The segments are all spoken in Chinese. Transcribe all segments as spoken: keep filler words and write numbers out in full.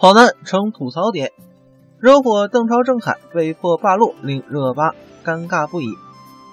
跑男成吐槽点，惹火邓超郑恺被迫罢录，令热巴尴尬不已。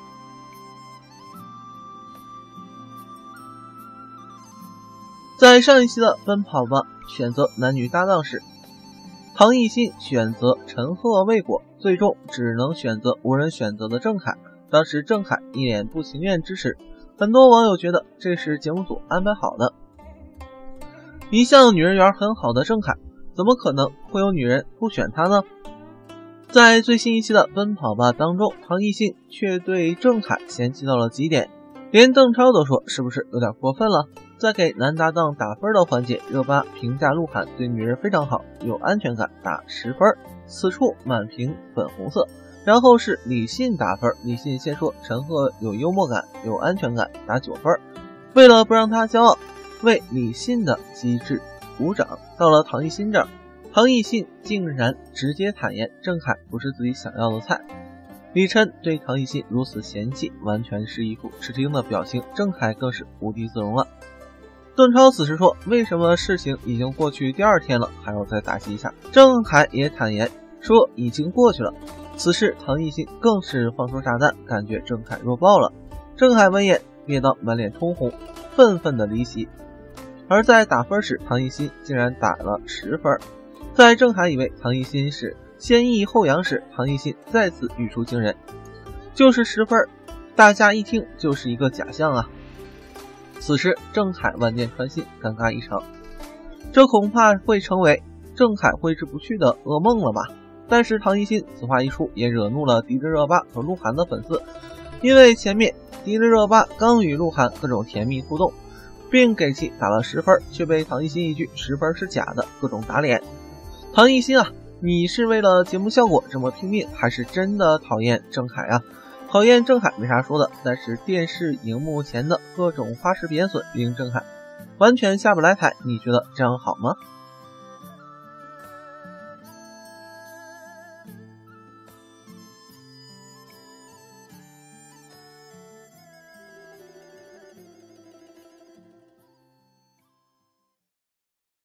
在上一期的奔跑吧选择男女搭档时，唐艺昕选择陈赫未果，最终只能选择无人选择的郑恺。当时郑恺一脸不情愿支持，很多网友觉得这是节目组安排好的。一向女人缘很好的郑恺，怎么可能会有女人不选他呢？在最新一期的奔跑吧当中，唐艺昕却对郑恺嫌弃到了极点，连邓超都说是不是有点过分了。在给男搭档打分的环节，热巴评价鹿晗对女人非常好，有安全感，打十分，此处满屏粉红色。然后是李信打分，李信先说陈赫有幽默感，有安全感，打九分。为了不让他骄傲，为李信的机智鼓掌。到了唐艺昕这儿，唐艺昕竟然直接坦言郑恺不是自己想要的菜。李晨对唐艺昕如此嫌弃，完全是一副吃惊的表情，郑恺更是无地自容了。邓超此时说，为什么事情已经过去第二天了还要再打击一下？郑恺也坦言说已经过去了。此时唐艺昕更是放出炸弹，感觉郑恺弱爆了。郑恺闻言憋到满脸通红，愤愤的离席。而在打分时，唐艺昕竟然打了十分。在郑恺以为唐艺昕是先抑后扬时，唐艺昕再次语出惊人，就是十分，大家一听就是一个假象啊。此时郑恺万箭穿心，尴尬异常，这恐怕会成为郑恺挥之不去的噩梦了吧。但是唐艺昕此话一出，也惹怒了迪丽热巴和鹿晗的粉丝，因为前面迪丽热巴刚与鹿晗各种甜蜜互动，并给其打了十分，却被唐艺昕一句十分是假的各种打脸。唐艺昕啊，你是为了节目效果这么拼命，还是真的讨厌郑恺啊？讨厌郑恺没啥说的，但是电视荧幕前的各种花式贬损令郑恺完全下不来台，你觉得这样好吗？